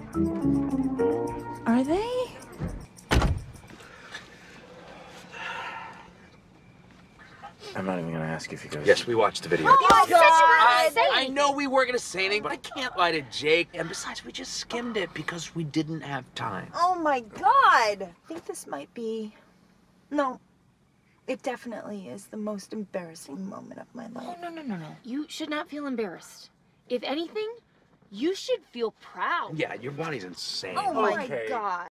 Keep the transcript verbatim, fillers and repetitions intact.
Are they? I'm not even gonna ask you if you guys... Yes, we watched the video. Oh my God! I, Say I know we were gonna say anything, but I can't lie to Jake. And besides, we just skimmed it because we didn't have time. Oh my God! I think this might be... No. It definitely is the most embarrassing moment of my life. No, no, no, no, no. You should not feel embarrassed. If anything, you should feel proud. Yeah, your body's insane. Oh my Okay. God.